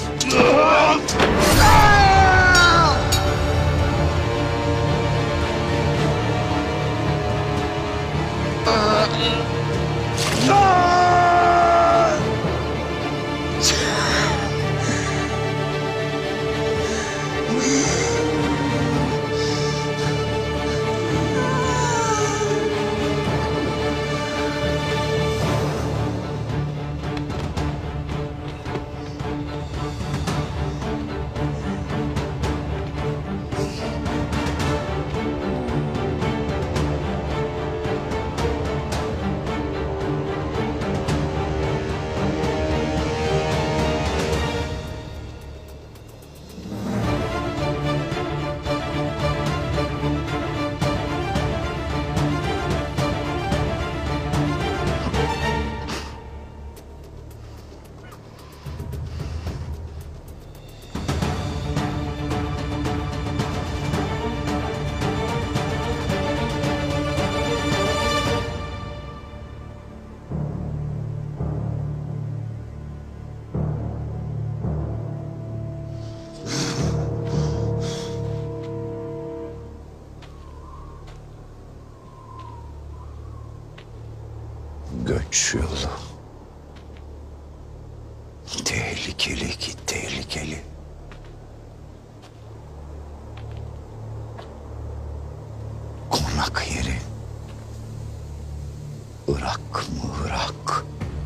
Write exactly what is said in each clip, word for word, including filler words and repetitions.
Göç yolu. Tehlikeli ki tehlikeli. Konak yeri. Irak mı Irak?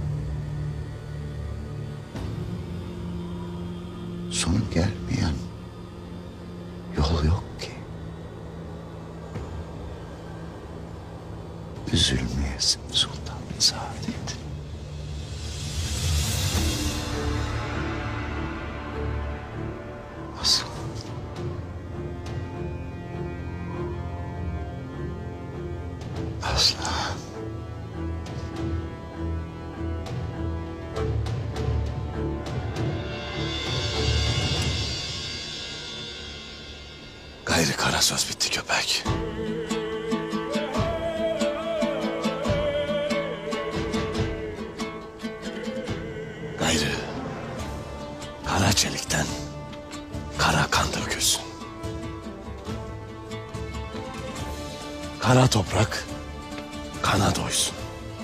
Sonu gelmeyen yol yok ki. Üzülmeyesin Sultan Sadettin. Asıl asla gayrı kara söz bitti köpek. Gayrı kara çelikten kara kan dökülsün. Kara toprak kana doysun.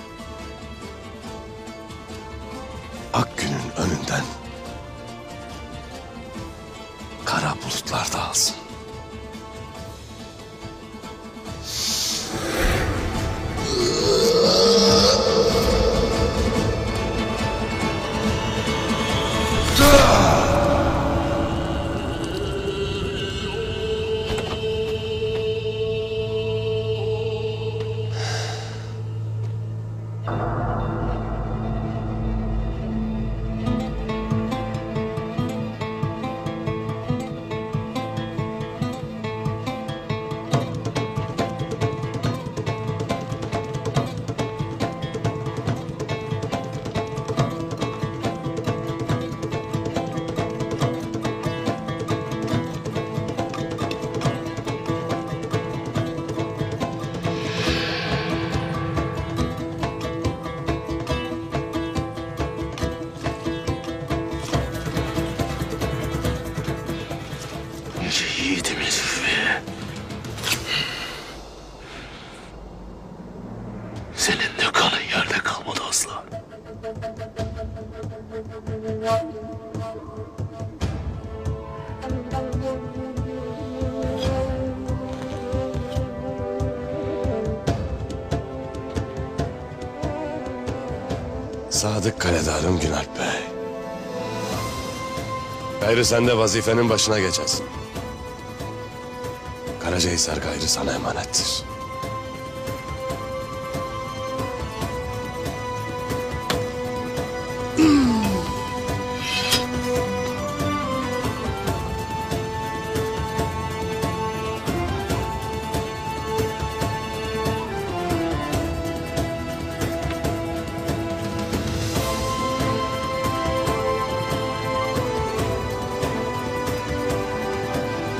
Ak günün önünden kara bulutlar dağılsın. Yiğidimiz ve senin de kanın yerde kalmadı asla. Sadık Kaledarım Günalp Bey. Gayrı sen de vazifenin başına geçersin. Karacahisar gayrı sana emanettir.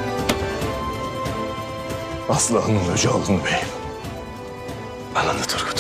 Aslı Han'ın hoca oldun beyim. Ananı Turgut.